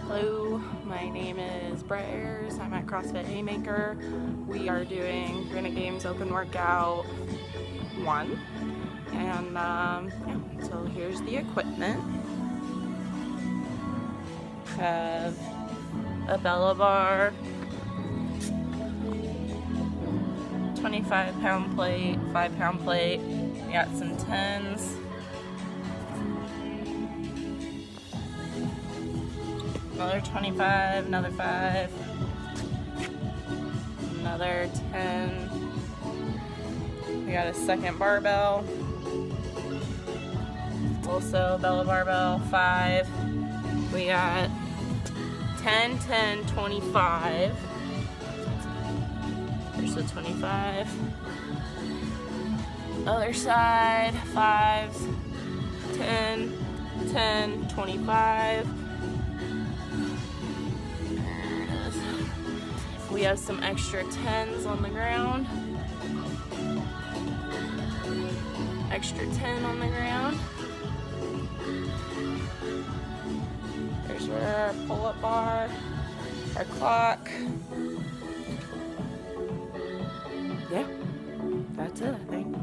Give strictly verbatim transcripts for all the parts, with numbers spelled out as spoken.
Hello, my name is Brett Ayers. I'm at CrossFit Haymaker. We are doing Granite Games Open Workout one. And um, yeah, so here's the equipment. Have a Bella bar, twenty-five pound plate, five pound plate. We got some tens. Another twenty-five, another five, another ten. We got a second barbell. Also Bella barbell, five. We got ten, ten, twenty-five. There's the twenty-five. Other side, fives, ten, ten, twenty-five. There it is. We have some extra tens on the ground. Extra ten on the ground. There's our pull-up bar, our clock. Yeah, that's it, I think.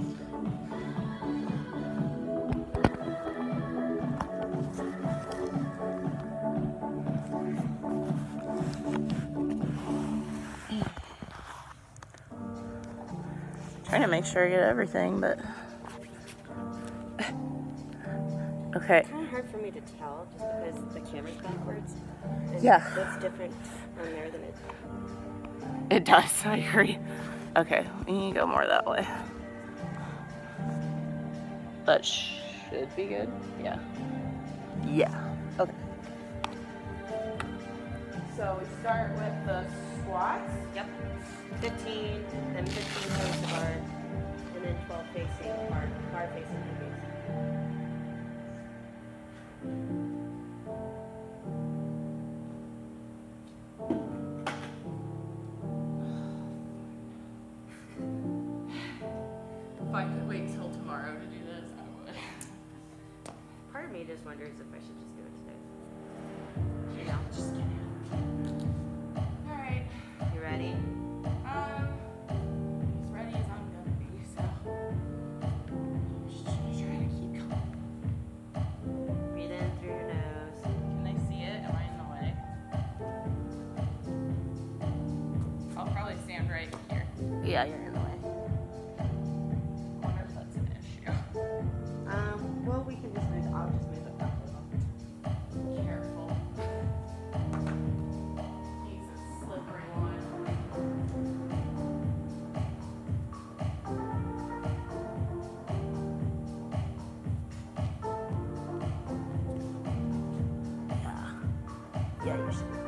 Trying to make sure I get everything, but okay. It's kind of hard for me to tell just because the camera's backwards. And Yeah. It's different on there than it. It does, I agree. Okay, we need to go more that way. That should be good. Yeah. Yeah. Okay. So we start with the squats. Yep. fifteen, then fifteen face to bar, and then twelve facing bar, bar facing head face. If I could wait till tomorrow to do this, I would. Part of me just wonders if I should just do it today. You know, just kidding. Alright. You ready? Um, as ready as I'm gonna be, so I'm just gonna try to keep calm. Breathe in through your nose. Can they see it? Am I in the way? I'll probably stand right here. Yeah, you're in the way. I wonder if that's an issue. Um, well, we can just move. I'll just move it back a little. Careful. He's a slippery one. Yeah. Yeah, you're safe.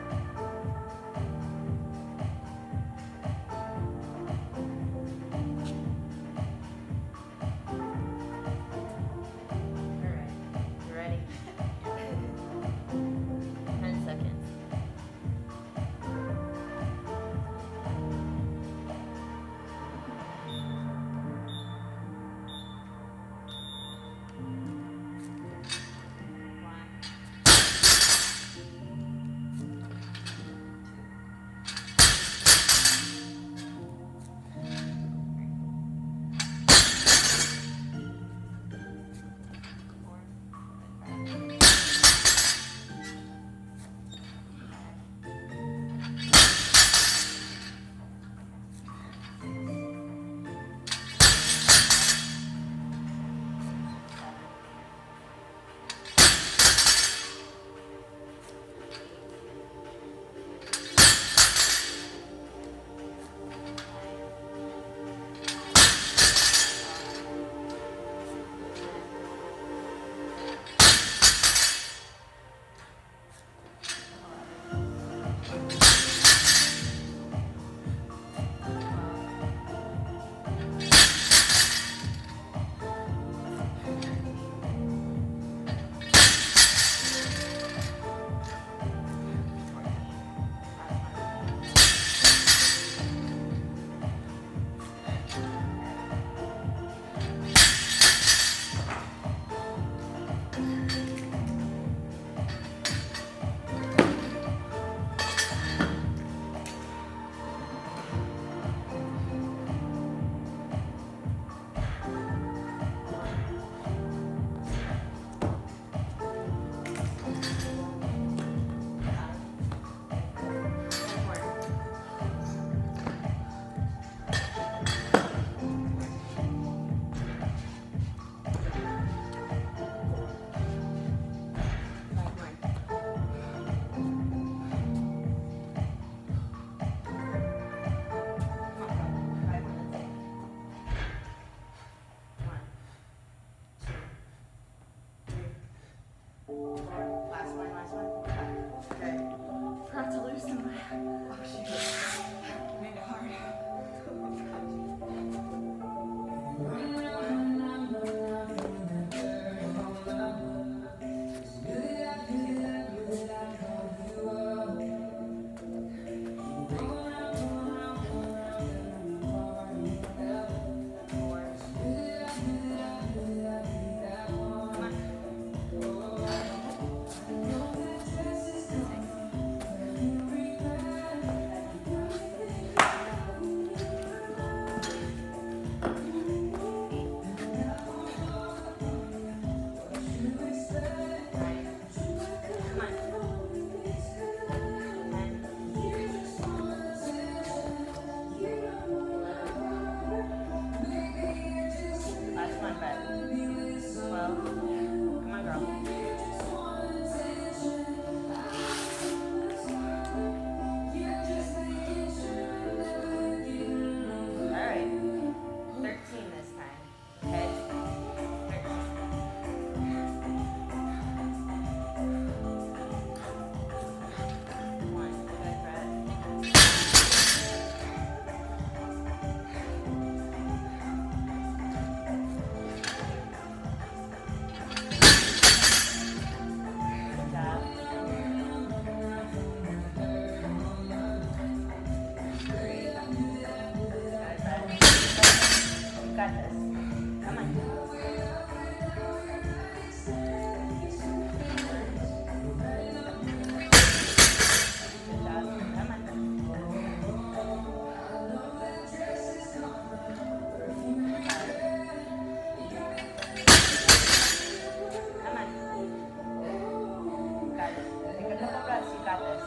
got this.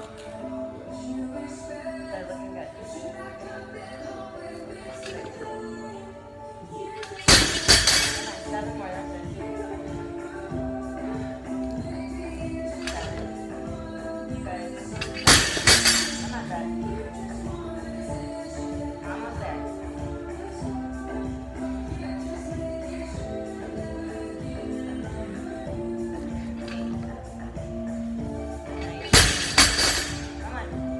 They're looking good. Seven more, that's it. Seven. Good. Come on, Fred. Almost there. Come on.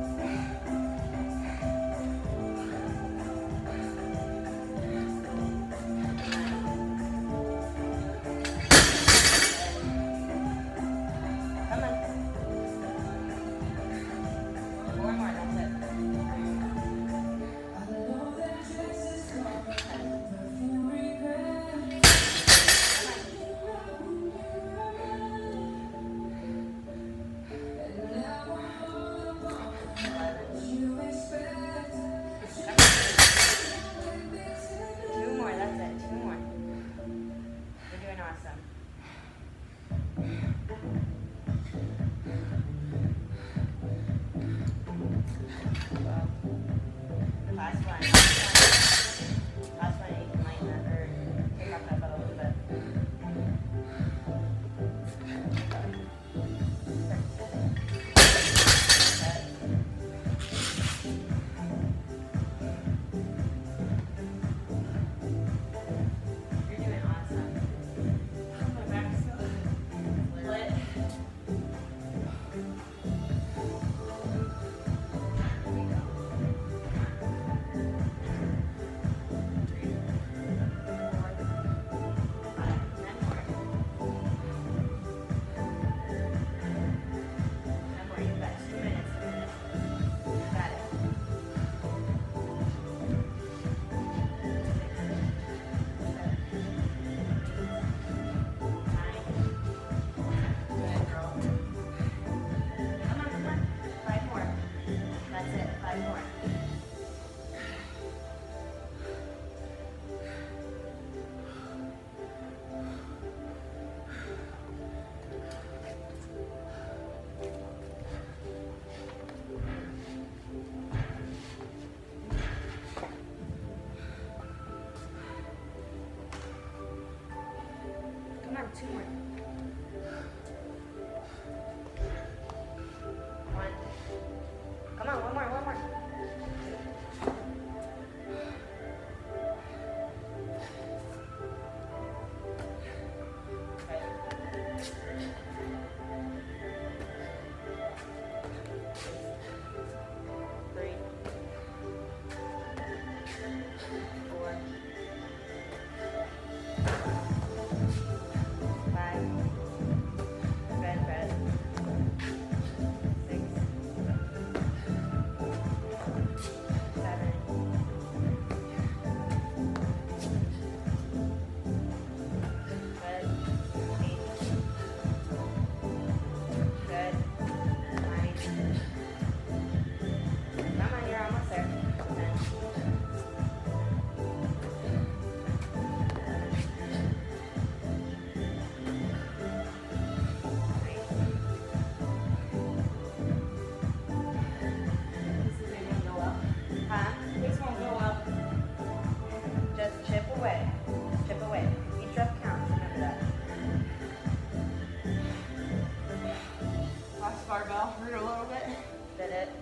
Come on. Four more, that's it. Two more, that's it. Two more. You're doing awesome. Well, last one. Last one, you can lighten that or take off that butt a little bit. You're doing awesome. My back's still lit. Come on, two more. One. Come on, one more, one more. Three. Four. Five. Red, red. Six. Seven. Red. Eight. Good. Nine. Come on, you're almost there. Ten. Huh? This won't go up. Just chip away. Chip away. Each rep counts. Remember that. Last barbell, hurt a little bit. Did it?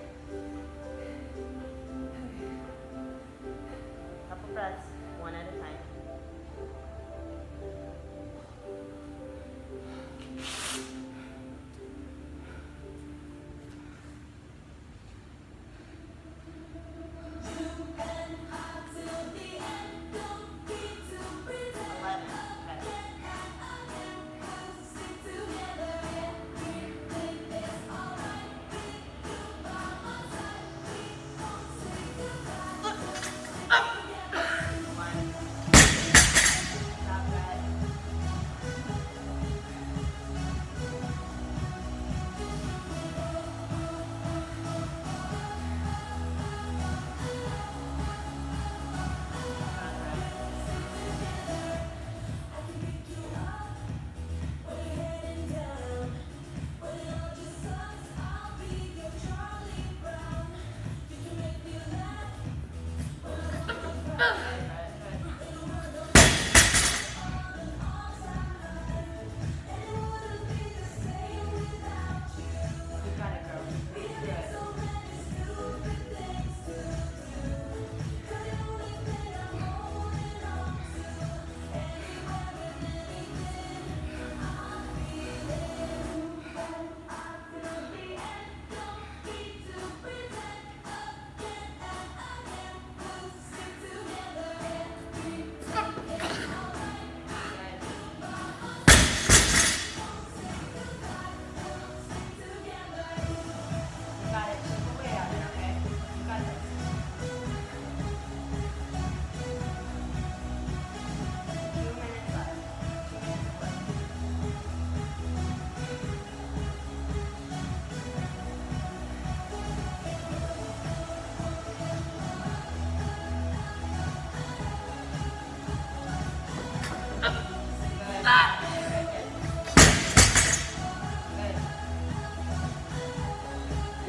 Couple breaths, one at a time. Eleven. Okay. One.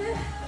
Yeah.